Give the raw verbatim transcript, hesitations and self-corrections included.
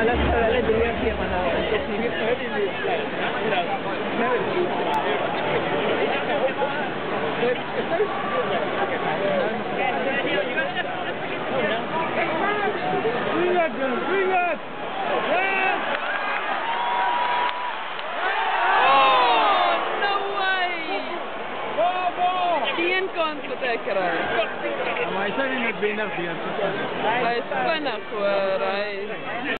la sala la debería ser para escribir Maar hij zijn niet binnen, die Hij is bijna voor, hij